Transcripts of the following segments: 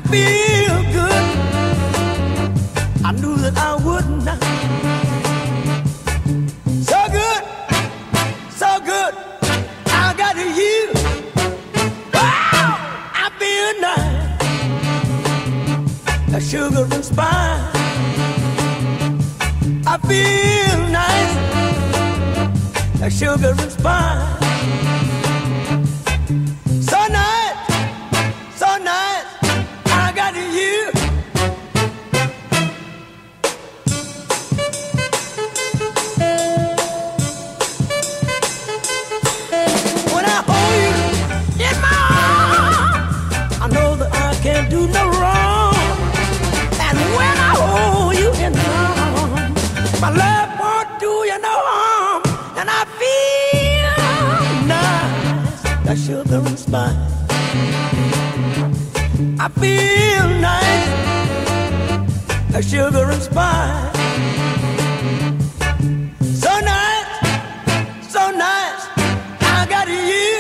feel good. I knew that I would not. So good, so good. I got you. Wow, I feel nice. A sugar and spice. I feel nice. A sugar and spice. So nice, so nice. I got you. When I hold you in my arms, I know that I can't do no wrong. And when I hold you in my arms, my love won't do you no harm. And I feel nice, that sugar and spice. I feel nice, like sugar and spice. So nice, so nice, I got you.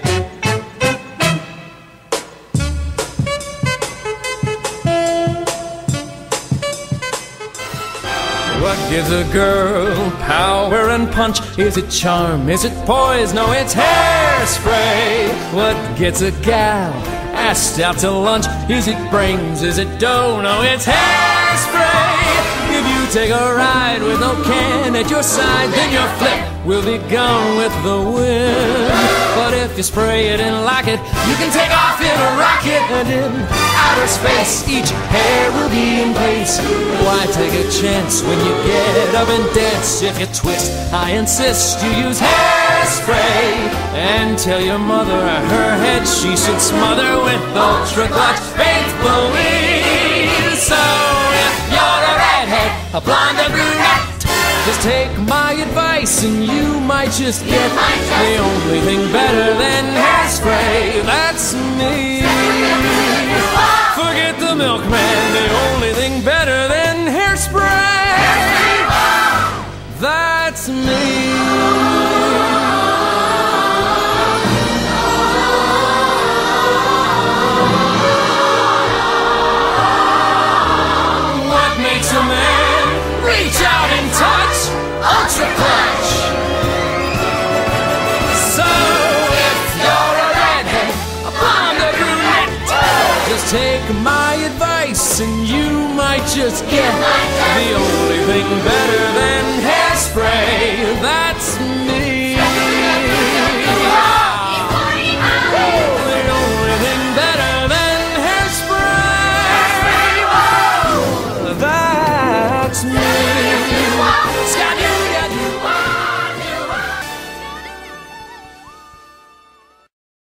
What gives a girl power and punch? Is it charm? Is it poise? No, it's hairspray. What gets a gal asked out to lunch? Is it brains? Is it dough? No, it's hairspray. If you take a ride with no can at your side, then your flip will be gone with the wind. But if you spray it and like it, you can take off in a rocket. And in outer space, each hair will be in place. Why take a chance when you get up and dance? If you twist, I insist you use hairspray. And tell your mother her head she should smother with ultra clutch faithfully. So if you're a redhead, a blonde, a brunette, just take my advice and you might just get the only thing better than hairspray. That's me. Forget the milkman, the only thing better than hairspray. That's me. What makes a man reach out and touch? Ultra clutch. So if you're a redhead, a blonde, a brunette, just take my advice and you might just get the only thing better than hairspray.